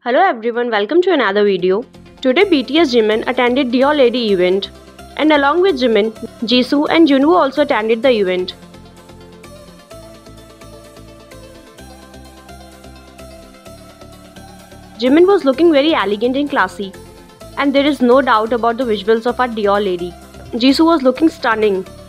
Hello everyone, welcome to another video. Today BTS Jimin attended Dior Lady event, and along with Jimin, Jisoo and Junwoo also attended the event. Jimin was looking very elegant and classy, and there is no doubt about the visuals of our Dior Lady. Jisoo was looking stunning,